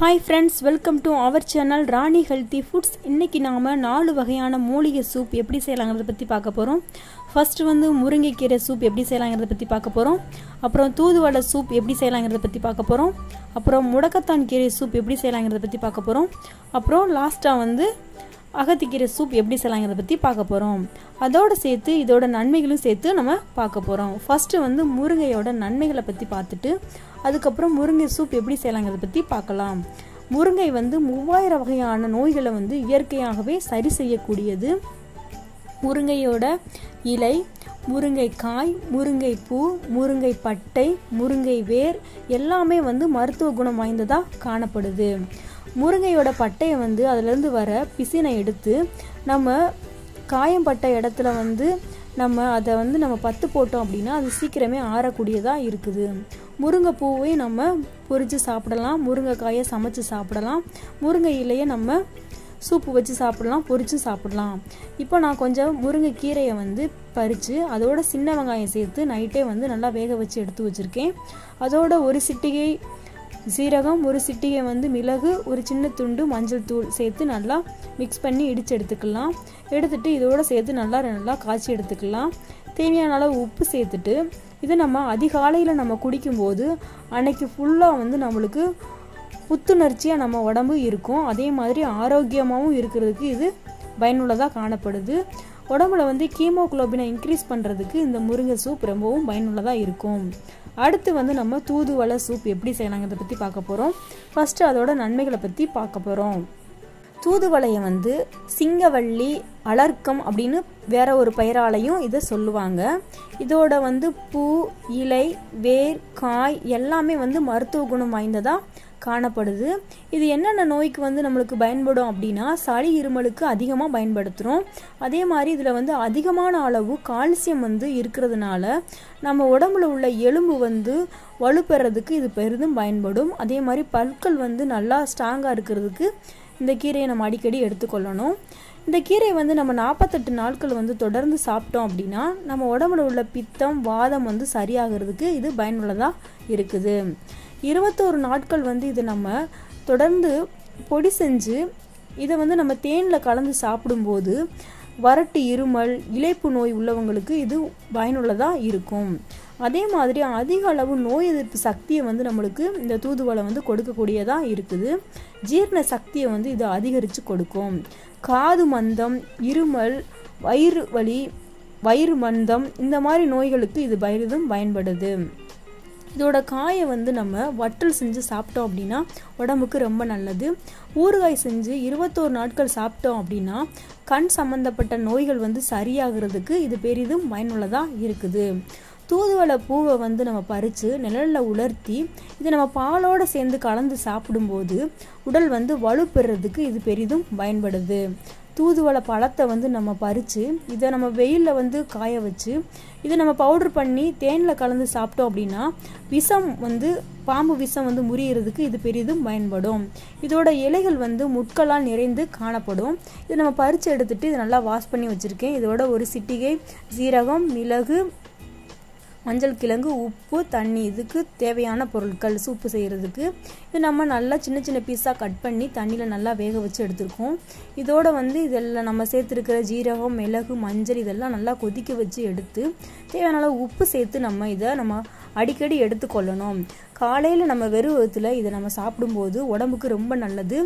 Hi friends, welcome to our channel Rani healthy foods. இன்றைக்கி நாம் 4 வகையான மூலிகை சூப் எப்படி செய்யலாங்கிறத பற்றி பார்க்க போகிறோம். ஃபர்ஸ்ட் முருங்கைக்கீரை சூப் எப்படி செய்யலாங்கிறத பற்றி பார்க்க போகிறோம். அப்புறம் தூதுவளை சூப் எப்படி செய்யலாங்கிறத பற்றி பார்க்க போகிறோம். அப்புறம் முடக்கத்தான் கீரை சூப் எப்படி செய்யலாங்கிறத பற்றி பார்க்க போகிறோம். அப்புறம் லாஸ்ட்டாக அகத்திக்கீரை சூப் எப்படி செய்யலாங்கிறத பற்றி பார்க்க போகிறோம். அதோடு சேர்த்து இதோட நன்மைகளும் சேர்த்து நம்ம பார்க்க போகிறோம். ஃபஸ்ட்டு முருங்கையோட நன்மைகளை பற்றி பார்த்துட்டு அதுக்கப்புறம் முருங்கை சூப் எப்படி செய்யலாங்கிறத பற்றி பார்க்கலாம். முருங்கை 3000 வகையான நோய்களை இயற்கையாகவே சரி செய்யக்கூடியது. முருங்கையோட இலை, முருங்கைக்காய், முருங்கை பூ, முருங்கை பட்டை, முருங்கை வேர் எல்லாமே மருத்துவ குணம் வாய்ந்ததாக காணப்படுது. முருங்கையோட பட்டையை அதிலேருந்து வர பிசினை எடுத்து நம்ம காயம்பட்ட இடத்துல நம்ம அதை நம்ம பத்து போட்டோம் அப்படின்னா அது சீக்கிரமே ஆறக்கூடியதாக இருக்குது. முருங்கை பூவை நம்ம பொரித்து சாப்பிடலாம், முருங்கைக்காயை சமைச்சு சாப்பிடலாம், முருங்கை இலையை நம்ம சூப்பு வச்சு சாப்பிடலாம், பொரிச்சு சாப்பிடலாம். இப்போ நான் கொஞ்சம் முருங்கை கீரையை பறித்து அதோட சின்ன வெங்காயம் சேர்த்து நைட்டே நல்லா வேக வச்சு எடுத்து வச்சுருக்கேன். அதோட ஒரு சிட்டிகை சீரகம், ஒரு சிட்டிகை மிளகு, ஒரு சின்ன துண்டு மஞ்சள் தூள் சேர்த்து நல்லா மிக்ஸ் பண்ணி இடித்து எடுத்துக்கலாம். எடுத்துட்டு இதோட சேர்த்து நல்லா காய்ச்சி எடுத்துக்கலாம். தேவையான அளவு உப்பு சேர்த்துட்டு இதை நம்ம அதிகாலையில் நம்ம குடிக்கும்போது அன்னைக்கு ஃபுல்லாக நம்மளுக்கு புத்துணர்ச்சியாக நம்ம உடம்பு இருக்கும். அதே மாதிரி ஆரோக்கியமாகவும் இருக்கிறதுக்கு இது பயனுள்ளதாக காணப்படுது. உடம்புல கீமோகுளோபினை இன்க்ரீஸ் பண்ணுறதுக்கு இந்த முருங்கை சூப் ரொம்பவும் பயனுள்ளதாக இருக்கும். அடுத்து நம்ம தூதுவளை சூப் எப்படி செய்யலாங்கிறத பற்றி பார்க்க போகிறோம். ஃபஸ்ட்டு அதோட நன்மைகளை பற்றி பார்க்க போகிறோம். தூதுவளையை சிங்கவள்ளி, அலர்க்கம் அப்படின்னு வேற ஒரு பெயராலையும் இதை சொல்லுவாங்க. இதோட பூ, இலை, வேர், காய் எல்லாமே மருத்துவ குணம் வாய்ந்ததாக காணப்படுது. இது என்னென்ன நோய்க்கு நம்மளுக்கு பயன்படும் அப்படின்னா சளி, இருமலுக்கு அதிகமாக பயன்படுத்துகிறோம். அதே மாதிரி இதில் அதிகமான அளவு கால்சியம் இருக்கிறதுனால நம்ம உடம்புல உள்ள எலும்பு வலுப்பெறதுக்கு இது பெரிதும் பயன்படும். அதே மாதிரி பற்கள் நல்லா ஸ்ட்ராங்காக இருக்கிறதுக்கு இந்த கீரையை நம்ம அடிக்கடி எடுத்துக்கொள்ளணும். இந்த கீரை நம்ம 48 நாட்கள் தொடர்ந்து சாப்பிட்டோம் அப்படின்னா நம்ம உடம்புல உள்ள பித்தம், வாதம் சரியாகிறதுக்கு இது பயனுள்ளதாக இருக்குது. 21 நாட்கள் இது நம்ம தொடர்ந்து பொடி செஞ்சு இதை நம்ம தேனில் கலந்து சாப்பிடும்போது வறட்டு, இருமல், இளைப்பு நோய் உள்ளவங்களுக்கு இது பயனுள்ளதாக இருக்கும். அதே மாதிரி அதிக அளவு நோய் எதிர்ப்பு சக்தியை நம்மளுக்கு இந்த தூதுவளை கொடுக்கக்கூடியதாக இருக்குது. ஜீரண சக்தியை இது அதிகரித்து கொடுக்கும். காது மந்தம், இருமல், வயிறு வலி, வயிறு மந்தம் இந்த மாதிரி நோய்களுக்கு இது பெரிதும் பயன்படுது. இதோட காயை நம்ம வற்றல் செஞ்சு சாப்பிட்டோம் அப்படின்னா உடம்புக்கு ரொம்ப நல்லது. ஊறுகாய் செஞ்சு 21 நாட்கள் சாப்பிட்டோம் அப்படின்னா கண் சம்பந்தப்பட்ட நோய்கள் சரியாகிறதுக்கு இது பெரிதும் பயனுள்ளதாக இருக்குது. தூதுவளை பூவை நம்ம பறித்து நிழலில் உலர்த்தி இதை நம்ம பாலோடு சேர்ந்து கலந்து சாப்பிடும்போது உடல் வலுப்பெறதுக்கு இது பெரிதும் பயன்படுது. தூதுவளை பழத்தை நம்ம பறித்து இதை நம்ம வெயிலில் காய வச்சு இதை நம்ம பவுடர் பண்ணி தேனில் கலந்து சாப்பிட்டோம் அப்படின்னா விஷம் பாம்பு விஷம் முறியறதுக்கு இது பெரிதும் பயன்படும். இதோட இலைகள் முட்களால் நிறைந்து காணப்படும். இதை நம்ம பறித்து எடுத்துட்டு இதை நல்லா வாஷ் பண்ணி வச்சுருக்கேன். இதோட ஒரு சிட்டிகை சீரகம், மிளகு, மஞ்சள் கிழங்கு, உப்பு, தண்ணி இதுக்கு தேவையான பொருட்கள் சூப்பு செய்கிறதுக்கு. இது நம்ம நல்லா சின்ன சின்ன பீஸாக கட் பண்ணி தண்ணியில் நல்லா வேக வச்சு எடுத்துருக்கோம். இதோட இதெல்லாம் நம்ம சேர்த்துருக்கிற ஜீரகம், மிளகு, மஞ்சள் இதெல்லாம் நல்லா கொதிக்க வச்சு எடுத்து தேவையான அளவு உப்பு சேர்த்து நம்ம அடிக்கடி எடுத்துக்கொள்ளணும். காலையில் நம்ம வெறும் வயித்துல இதை நம்ம சாப்பிடும்போது உடம்புக்கு ரொம்ப நல்லது.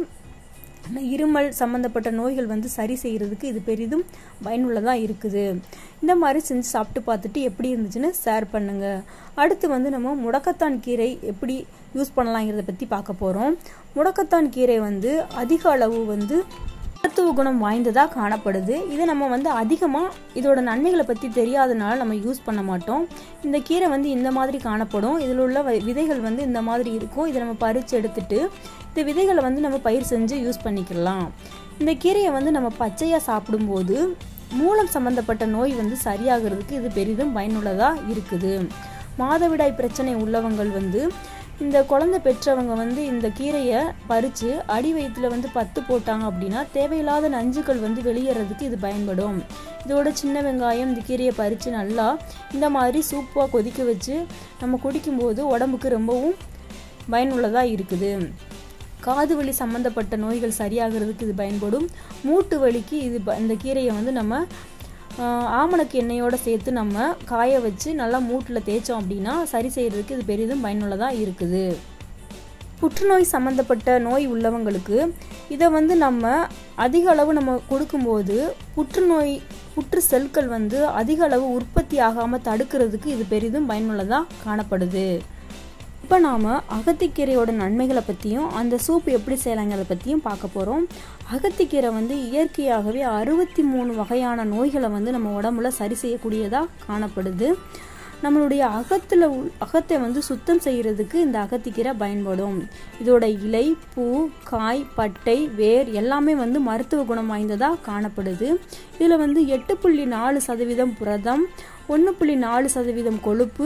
இருமல் சம்மந்தப்பட்ட நோய்கள் சரி செய்கிறதுக்கு இது பெரிதும் பயனுள்ளதாக இருக்குது. இந்த மாதிரி செஞ்சு சாப்பிட்டு பார்த்துட்டு எப்படி இருந்துச்சுன்னு ஷேர் பண்ணுங்கள். அடுத்து நம்ம முடக்கத்தான் கீரை எப்படி யூஸ் பண்ணலாங்கிறத பற்றி பார்க்க போகிறோம். முடக்கத்தான் கீரை அதிக அளவு மருத்துவ குணம் வாய்ந்ததாக காணப்படுது. இதை நம்ம அதிகமாக இதோட நன்மைகளை பற்றி தெரியாதனால நம்ம யூஸ் பண்ண மாட்டோம். இந்த கீரை இந்த மாதிரி காணப்படும். இதில் உள்ள விதைகள் இந்த மாதிரி இருக்கும். இதை நம்ம பறித்து எடுத்துட்டு இந்த விதைகளை நம்ம பயிர் செஞ்சு யூஸ் பண்ணிக்கலாம். இந்த கீரையை நம்ம பச்சையாக சாப்பிடும்போது மூலம் சம்மந்தப்பட்ட நோய் சரியாகிறதுக்கு இது பெரிதும் பயனுள்ளதாக இருக்குது. மாதவிடாய் பிரச்சனை உள்ளவங்கள் இந்த குழந்தை பெற்றவங்க இந்த கீரையை பறித்து அடி வயிற்றுல பத்து போட்டாங்க அப்படின்னா தேவையில்லாத நஞ்சுகள் வெளியேறதுக்கு இது பயன்படும். இதோட சின்ன வெங்காயம் இந்த கீரையை பறித்து நல்லா இந்த மாதிரி சூப்பாக கொதிக்க வச்சு நம்ம குடிக்கும்போது உடம்புக்கு ரொம்பவும் பயனுள்ளதாக இருக்குது. காது வலி சம்மந்தப்பட்ட நோய்கள் சரியாகிறதுக்கு இது பயன்படும். மூட்டு வலிக்கு இந்த கீரையை வந்து நம்ம ஆமணக்கு எண்ணெயோடு சேர்த்து நம்ம காய வச்சு நல்லா மூட்டில் தேய்ச்சோம் அப்படின்னா சரி செய்கிறதுக்கு இது பெரிதும் பயனுள்ளதாக இருக்குது. புற்றுநோய் சம்மந்தப்பட்ட நோய் உள்ளவங்களுக்கு இதை வந்து நம்ம அதிக அளவு நம்ம கொடுக்கும்போது புற்று செல்கள் வந்து அதிக அளவு உற்பத்தி ஆகாமல் தடுக்கிறதுக்கு இது பெரிதும் பயனுள்ளதாக காணப்படுது. இப்போ நாம் அகத்திக்கீரையோட நன்மைகளை பற்றியும் அந்த சூப் எப்படி செய்யலாங்கிறத பற்றியும் பார்க்க போகிறோம். அகத்திக்கீரை வந்து இயற்கையாகவே 63 வகையான நோய்களை வந்து நம்ம உடம்புல சரி செய்யக்கூடியதாக காணப்படுது. நம்மளுடைய அகத்தை வந்து சுத்தம் செய்கிறதுக்கு இந்த அகத்திக்கீரை பயன்படும். இதோட இலை, பூ, காய், பட்டை, வேர் எல்லாமே வந்து மருத்துவ குணம் வாய்ந்ததாக காணப்படுது. இதில் வந்து 8.4% புரதம், 1.4% கொழுப்பு,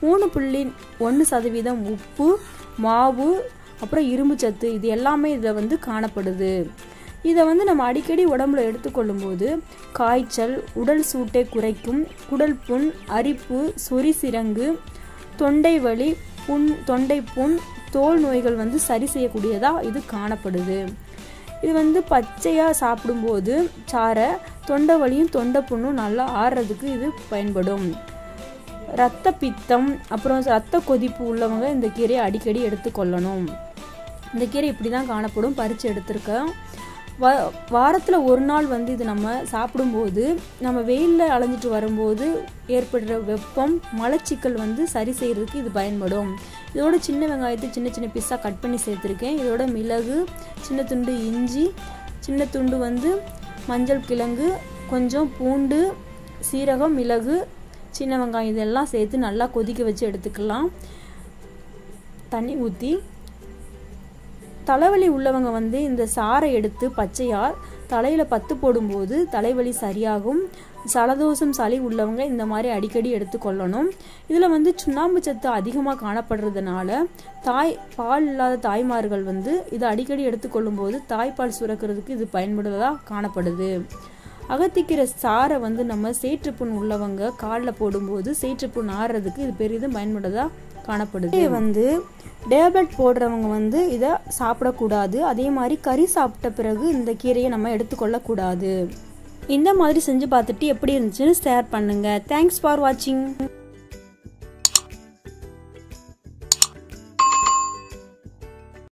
3.1% உப்பு, மாவு, அப்புறம் இரும்பு சத்து இது எல்லாமே இதில் வந்து காணப்படுது. இதை வந்து நம்ம அடிக்கடி உடம்புல எடுத்துக்கொள்ளும் போது காய்ச்சல், உடல் சூட்டை குறைக்கும், குடல் புண், அரிப்பு, சொறி சிரங்கு, தொண்டை வலி, தொண்டை புண், தோல் நோய்கள் வந்து சரி செய்யக்கூடியதாக இது காணப்படுது. இது வந்து பச்சையாக சாப்பிடும்போது சாரை தொண்டை வலியும் தொண்டை புண்ணும் நல்லா ஆறுறதுக்கு இது பயன்படும். இரத்த பித்தம் அப்புறம் இரத்த கொதிப்பு உள்ளவங்க இந்த கீரையை அடிக்கடி எடுத்துக்கொள்ளணும். இந்த கீரை இப்படி தான் காணப்படும். பறித்து எடுத்திருக்கேன். வாரத்தில் ஒரு நாள் வந்து இது நம்ம சாப்பிடும்போது நம்ம வெயிலில் அலைஞ்சிட்டு வரும்போது ஏற்படுற வெப்பம், மலச்சிக்கல் வந்து சரி செய்கிறதுக்கு இது பயன்படும். இதோட சின்ன வெங்காயத்தை சின்ன சின்ன பீஸாக கட் பண்ணி சேர்த்துருக்கேன். இதோட மிளகு, சின்ன துண்டு இஞ்சி, சின்ன துண்டு வந்து மஞ்சள் கிழங்கு, கொஞ்சம் பூண்டு, சீரகம், மிளகு, சின்ன வெங்காயம் இதெல்லாம் சேர்த்து நல்லா கொதிக்க வச்சு எடுத்துக்கலாம். தண்ணி ஊற்றி தலைவலி உள்ளவங்க வந்து இந்த சாறை எடுத்து பச்சையார் தலையில் பத்து போடும்போது தலைவலி சரியாகும். சலதோஷம், சளி உள்ளவங்க இந்த மாதிரி அடிக்கடி எடுத்துக்கொள்ளணும். இதில் வந்து சுண்ணாம்பு சத்து அதிகமாக காணப்படுறதுனால பால் இல்லாத தாய்மார்கள் வந்து இதை அடிக்கடி எடுத்துக்கொள்ளும் போது தாய்ப்பால் சுரக்கிறதுக்கு இது பயன்படுவதாக காணப்படுது. அகத்திக்கீரை சாறை வந்து நம்ம சேற்றுப்புண் உள்ளவங்க காலில் போடும்போது சேற்றுப்புண் ஆறுறதுக்கு இது பெரிதும் பயன்படுவதாக காணப்படுது. இது வந்து டேப்லெட் போடுறவங்க வந்து இதை சாப்பிடக்கூடாது. அதே மாதிரி கறி சாப்பிட்ட பிறகு இந்த கீரையை நம்ம எடுத்துக்கொள்ளக்கூடாது. இந்த மாதிரி செஞ்சு பார்த்துட்டு எப்படி இருந்துச்சுன்னு ஷேர் பண்ணுங்கள். தேங்க்ஸ் ஃபார் வாட்சிங்.